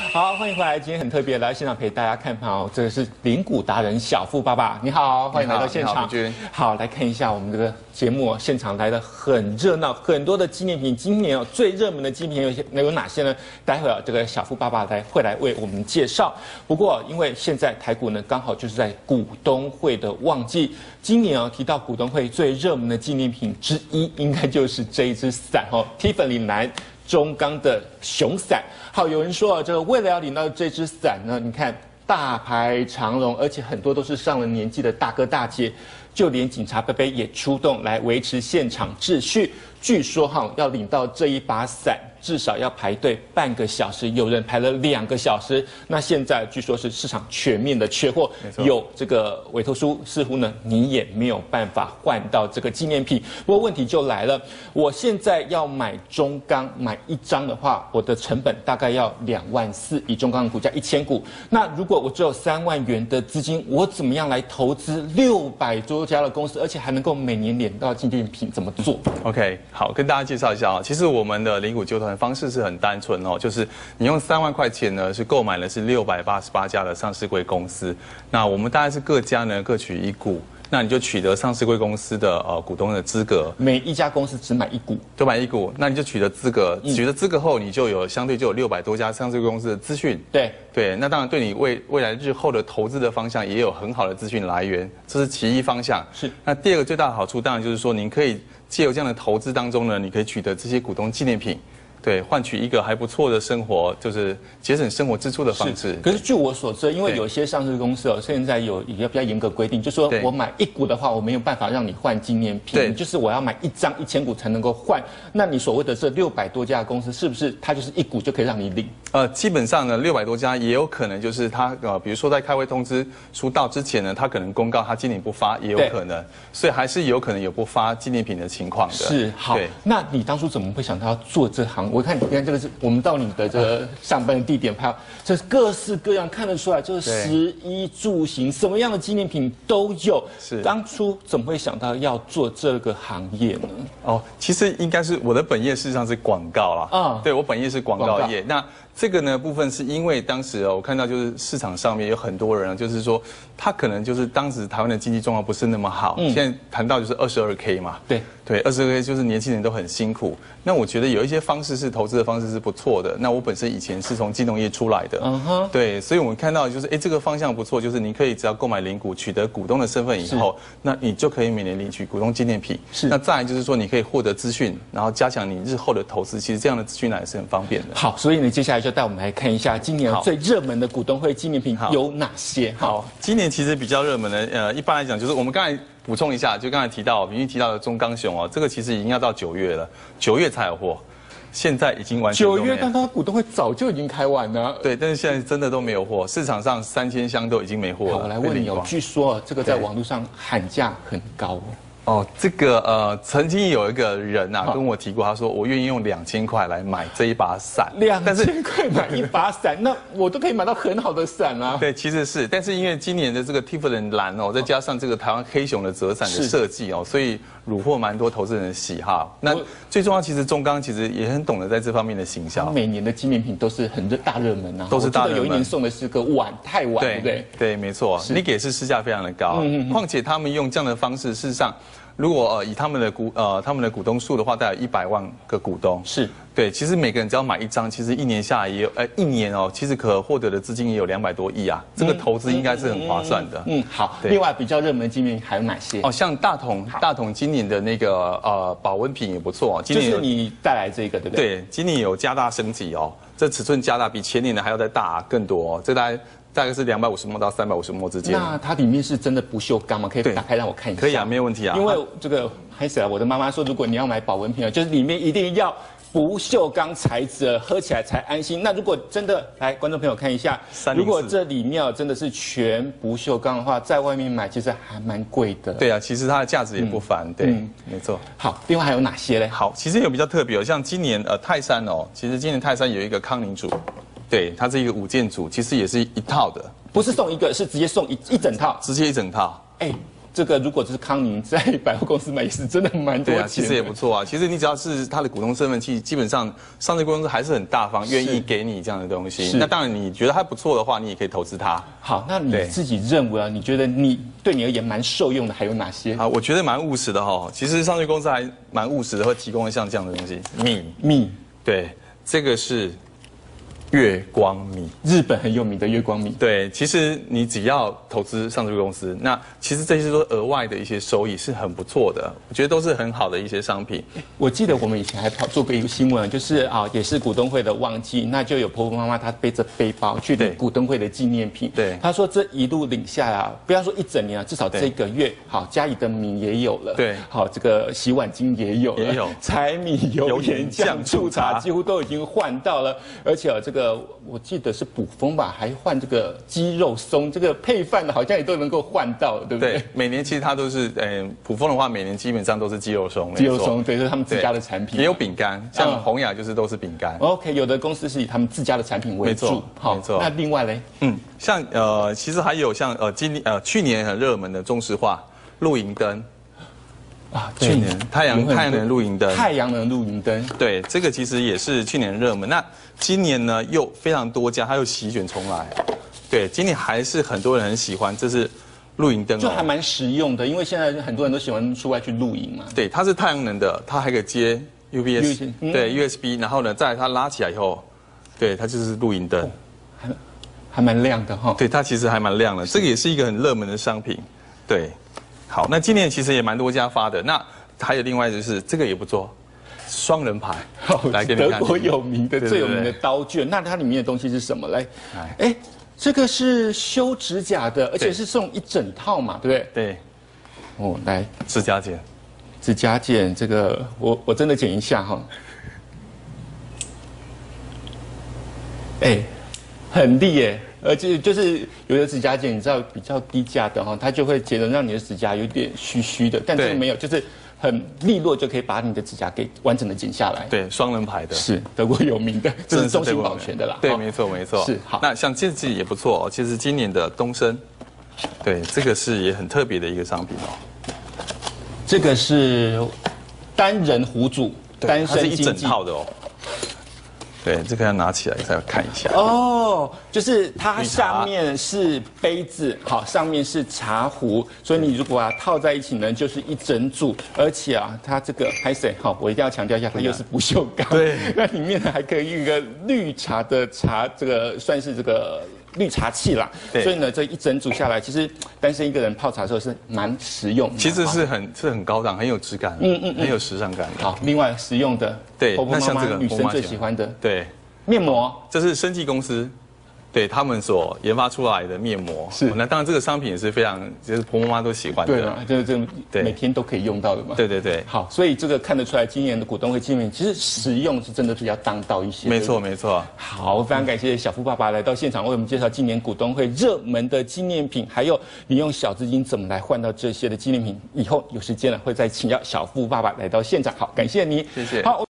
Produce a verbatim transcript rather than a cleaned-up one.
好，欢迎回来。今天很特别，来现场陪大家看盘哦。这个是零股达人小富爸爸，你好，欢迎来到现场。好，来看一下我们这个节目现场来的很热闹，很多的纪念品。今年哦最热门的纪念品有些有哪些呢？待会儿这个小富爸爸来会来为我们介绍。不过因为现在台股呢刚好就是在股东会的旺季，今年哦提到股东会最热门的纪念品之一，应该就是这一支伞哦 ，Tiffany 蓝。中钢的熊伞，好，有人说啊，这个为了要领到这支伞呢，你看大排长龙，而且很多都是上了年纪的大哥大姐，就连警察伯伯也出动来维持现场秩序。据说哈，要领到这一把伞，至少要排队半个小时，有人排了两个小时。那现在据说是市场全面的缺货，有这个委托书，似乎呢你也没有办法换到这个纪念品。不过问题就来了，我现在要买中钢买一张的话，我的成本大概要两万四，以中钢的股价一千股。那如果我只有三万元的资金，我怎么样来投资六百多家的公司，而且还能够每年领到纪念品？怎么做 ？OK。好，跟大家介绍一下啊，其实我们的零股纠团方式是很单纯哦，就是你用三万块钱呢，是购买的是六百八十八家的上市柜公司，那我们大概是各家呢各取一股，那你就取得上市柜公司的呃股东的资格， 每一家公司只买一股， 就买一股，那你就取得资格，取得资格后，你就有相对就有六百多家上市柜公司的资讯， 对对，那当然对你未未来日后的投资的方向也有很好的资讯来源，这是其一方向。 是， 那第二个最大的好处当然就是说，您可以借由这样的投资当中呢，你可以取得这些股东纪念品。对，换取一个还不错的生活，就是节省生活支出的方式。 可是据我所知，因为有些上市公司哦，现在有一个比较严格规定，就说我买一股的话，我没有办法让你换纪念品，对，就是我要买一张一千股才能够换。那你所谓的这六百多家的公司，是不是它就是一股就可以让你领？ 呃，基本上呢，六百多家也有可能就是它呃，比如说在开会通知书到之前呢，它可能公告它今年不发，也有可能，所以还是有可能有不发纪念品的情况的。 是，好，那你当初怎么会想到要做这行？我看你看这个是我们到你的这个上班的地点拍，这各式各样看得出来，就是食衣住行什么样的纪念品都有。 是， 当初怎么会想到要做这个行业呢？ 哦，其实应该是我的本业事实上是广告啦。啊，对我本业是广告业。那这个呢部分是因为当时哦，我看到就是市场上面有很多人，就是说他可能就是当时台湾的经济状况不是那么好。嗯。现在谈到就是二十二 K 嘛。对。对，二十二 K 就是年轻人都很辛苦。那我觉得有一些方式是投资的方式是不错的。那我本身以前是从金融业出来的。嗯哼。对，所以我们看到就是哎这个方向不错，就是你可以只要购买零股，取得股东的身份以后，那你就可以每年领取股东纪念品。是。那再来就是说你可以获得资讯，然后加强你日后的投资。其实这样的资讯来是很方便的。 好，所以呢接下来就带我们来看一下今年最热门的股东会纪念品有哪些。 好，今年其实比较热门的，呃，一般来讲就是我们刚才补充一下，就刚才提到，明明提到的中钢熊哦，这个其实已经要到九月了，九月才有货，现在已经完全九月，但它股东会早就已经开完了。 对，但是现在真的都没有货，市场上三千箱都已经没货了。 我来问你哦，据说这个在网络上喊价很高哦。 哦，这个呃，曾经有一个人呐、啊、跟我提过，他说我愿意用两千块来买这一把伞， 两千块买一把伞，那我都可以买到很好的伞啊。 对，其实是，但是因为今年的这个 Tiffany 蓝哦，再加上这个台湾黑熊的折伞的设计哦，所以虏获蛮多投资人的喜好。那最重要，其实中钢其实也很懂得在这方面的行销。 每年的纪念品都是很热大热门啊， 都是大热门。 有一年送的是个碗，太碗，对不对？ 对，没错，你给是市价非常的高，嗯嗯，况且他们用这样的方式，事实上。如果呃以他们的股呃他们的股东数的话，大概有一百万个股东，是对。其实每个人只要买一张，其实一年下来也有呃一年哦，其实可获得的资金也有两百多亿啊，这个投资应该是很划算的。 嗯，好。另外比较热门的纪念品还有哪些？ 哦，像大同大同今年的那个呃保温瓶也不错哦， 今年就是你带来这个对不对？ 对，今年有加大升级哦，这尺寸加大比前年的还要再大更多哦，这大概。大概是两百五十毫升到三百五十毫升之间。 那它里面是真的不锈钢吗？可以打开让我看一下。 可以啊，没有问题啊。 因为这个还是啊，我的妈妈说，如果你要买保温瓶啊，就是里面一定要不锈钢材质，喝起来才安心。那如果真的来，观众朋友看一下，如果这里面真的是全不锈钢的话，在外面买其实还蛮贵的。 对啊，其实它的价值也不凡。嗯、对，嗯、没错。 好，另外还有哪些嘞？ 好，其实有比较特别哦，像今年呃泰山哦，其实今年泰山有一个康宁组。对，它是一个五件组，其实也是一套的， 不是送一个，是直接送一一整套， 直接一整套。 哎， 这个如果是康宁在百货公司买，也是真的蛮多钱的。对啊， 其实也不错啊。其实你只要是他的股东身份，其实基本上上市公司还是很大方，愿意给你这样的东西。那当然，你觉得还不错的话，你也可以投资它。 好，那你自己认为啊，你觉得你对你而言蛮受用的还有哪些？ 啊，我觉得蛮务实的哈。其实上市公司还蛮务实的，会提供像这样的东西，米米， 对，这个是月光米， 日本很有名的月光米。 对，其实你只要投资上市公司，那其实这些都额外的一些收益是很不错的，我觉得都是很好的一些商品。 我记得我们以前还跑做过一个新闻，就是啊，也是股东会的旺季，那就有婆婆妈妈她背着背包去领股东会的纪念品。 对， 她说这一路领下来啊，不要说一整年啊，至少这个月，好，家里的米也有了， 对， 好，这个洗碗巾也有了， 也有柴米油盐酱醋茶几乎都已经换到了，而且啊，这个我记得是补风吧，还换这个鸡肉松，这个配饭的好像也都能够换到，对不对？ 对，每年其实它都是，呃，卜蜂的话，每年基本上都是鸡肉松， 鸡肉松，对，这是他们自家的产品。 也有饼干，像宏雅就是都是饼干。 OK， 有的公司是以他们自家的产品为主， 没错，好，没错。 那另外嘞， 嗯，像呃，其实还有像呃，今年呃去年很热门的中石化露营灯。啊，去年太阳太阳能露营灯， 太阳能露营灯， 对，这个其实也是去年热门。那今年呢，又非常多家，它又席卷重来。对，今年还是很多人很喜欢，这是露营灯， 就还蛮实用的，因为现在很多人都喜欢出外去露营嘛。 对，它是太阳能的，它还可以接 U P S， 对 U S B， 然后呢，再它拉起来以后，对，它就是露营灯， 还还蛮亮的哈。 对，它其实还蛮亮的，这个也是一个很热门的商品，对。好，那今年其实也蛮多家发的。那还有另外就是这个也不错，双人牌， 来给你看，德国有名的最有名的刀卷。那它里面的东西是什么？来，哎，这个是修指甲的，而且是送一整套嘛，对不对？ 对。 哦，来， 指甲剪， 指甲剪，这个我我真的剪一下哈。哎，很利耶。而且就是有的指甲剪，你知道比较低价的哈，它就会剪得让你的指甲有点虚虚的，但这个没有，就是很利落就可以把你的指甲给完整的剪下来。 对，双人牌的， 是德国有名的，这是中兴保全的啦。 对，没错没错。 是好。 那像这支也不错哦，其实今年的东升，对，这个是也很特别的一个商品哦。 这个是单人壶组，单身一整套的哦。对，这个要拿起来再看一下哦，就是它上面是杯子，好，上面是茶壶，所以你如果啊套在一起呢，就是一整组，而且啊，它这个拍谁好，我一定要强调一下，它又是不锈钢， 对， 那里面呢还可以一个绿茶的茶，这个算是这个绿茶器啦，所以呢这一整组下来，其实单身一个人泡茶的时候是蛮实用的， 其实是很是很高档，很有质感，嗯嗯，很有时尚感的。 好，另外实用的， 对， 婆婆妈妈女生最喜欢的， 对。 面膜， 这是生技公司，对他们所研发出来的面膜。是，那当然这个商品也是非常，就是婆婆妈妈都喜欢的。 对嘛，这这对每天都可以用到的嘛。 对对对。 好，所以这个看得出来，今年的股东会纪念品其实实用是真的比较当道一些。 没错没错。 好，非常感谢小富爸爸来到现场为我们介绍今年股东会热门的纪念品，还有你用小资金怎么来换到这些的纪念品。以后有时间了会再请教小富爸爸来到现场。好，感谢你。 谢谢。 好。